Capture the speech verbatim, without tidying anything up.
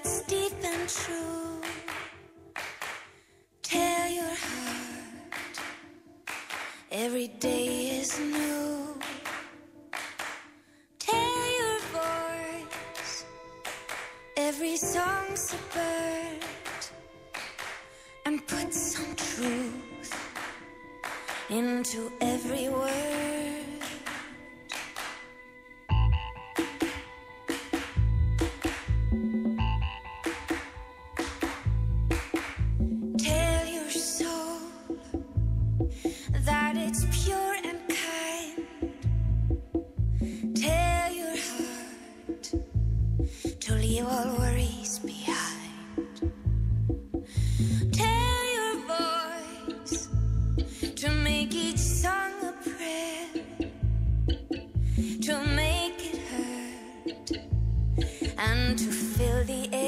it's deep and true. Tell your heart every day is new. Tell your voice every song's a bird, and put some truth into every word. Tell your soul that it's pure and kind. Tell your heart to leave all worries behind. Tell your voice to make each song a prayer, to make it hurt and to fill the air.